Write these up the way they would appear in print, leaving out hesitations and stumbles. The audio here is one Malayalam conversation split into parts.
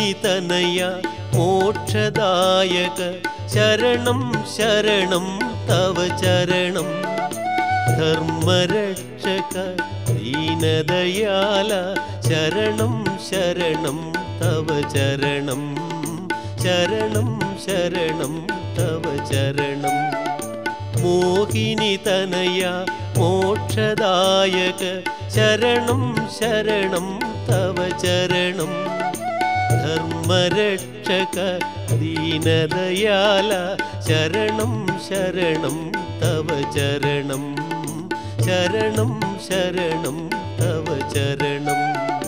मोहिनीतनय मोक्षदायक शरणं शरणं तव चरणं धर्मरक्षक दीनदयाल शरणं शरणं तव चरणं शरणं शरणं तव चरणं मोहिनीतनय मोक्षदायक शरणं शरणं तव चरणं धर्मरक्षक दीनदयाल शरणं शरणं तव चरणं शरणं शरणं तव चरणं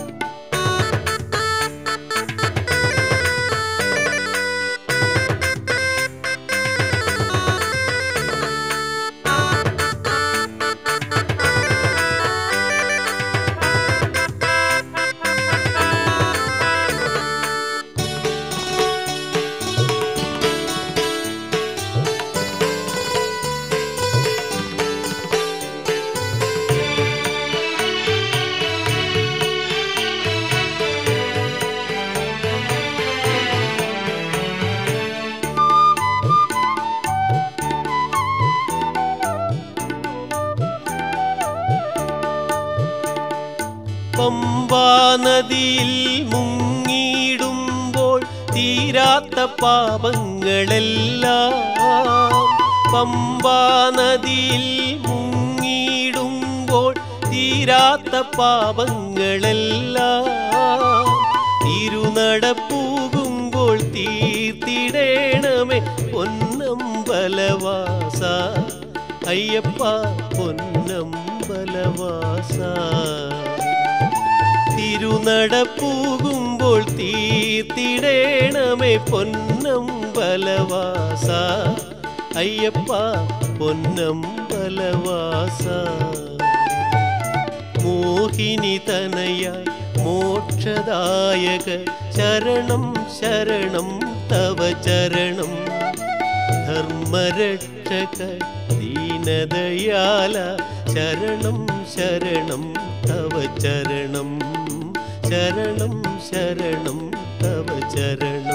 പമ്പാ നദിയിൽ മുങ്ങിയിടുമ്പോൾ തീരാത്ത പാപങ്ങളെല്ലാം പമ്പാ നദിയിൽ മുങ്ങിയിടുമ്പോൾ തീരാത്ത പാപങ്ങളെല്ലാം തിരുനടപ്പൂകുമ്പോൾ തീർത്തിടേണമേ പൊന്നമ്പലവാസ അയ്യപ്പ പൊന്നമ്പലവാസ തിരുനടപ്പൂകുമ്പോൾ തീർത്തിടേണമേ പൊന്നമ്പലവാസ അയ്യപ്പ പൊന്നമ്പലവാസ മോഹിനിതനയ മോക്ഷദായക ശരണം ശരണം തവ ചരണം ധർമ്മരക്ഷക ദീനദയാല ശരണം ശരണം തവ ചരണം ശരണം ശരണം തവ ചരണം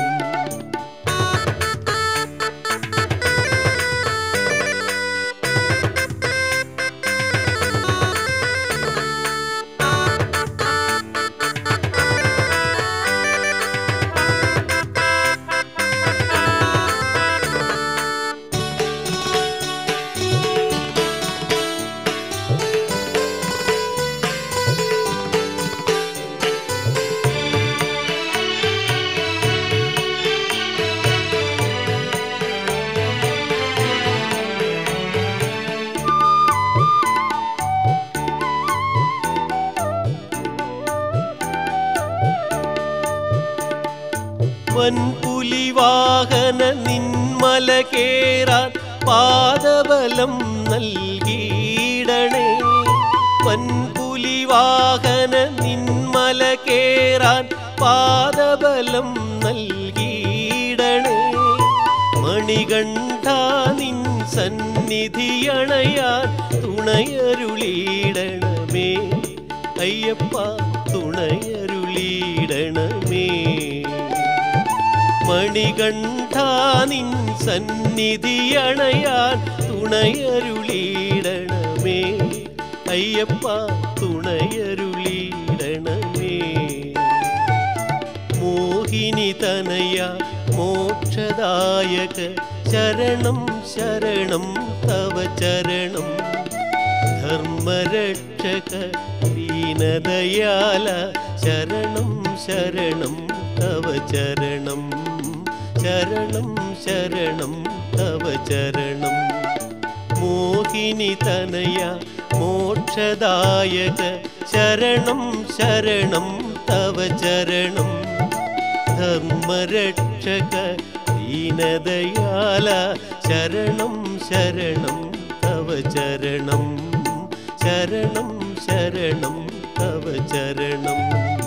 വൻപുലിവാഹന നിന്മല കേറാൻ പാദബലം നൽകിയിടണേ വൻപുലിവാഹന നിന്മല കേറാൻ പാദബലം നൽകിയിടണേ മണികണ്ഠ നിൻ സന്നിധിയണയാൻ തുണയരുളിയിടണമേ അയ്യപ്പ തുണയരുളിയിടണമേ മണികണ്ഠ നിൻ സന്നിധിയണയാൻ തുണയരുളിയിടണമേ അയ്യപ്പ തുണയരുളിയിടണമേ മോഹിനിതനയ മോക്ഷദായക ശരണം ശരണം തവ ചരണം ധർമ്മരക്ഷക ദീനദയാല ശരണം ശരണം തവ ചരണം ശരണം ശരണം തവ ചരണം മോഹിനിതനയ മോക്ഷദായക ശരണം ശരണം തവ ചരണം ധർമ്മരക്ഷക ദീനദയാല ശരണം ശരണം തവ ചരണം ശരണം ശരണം തവ ചരണം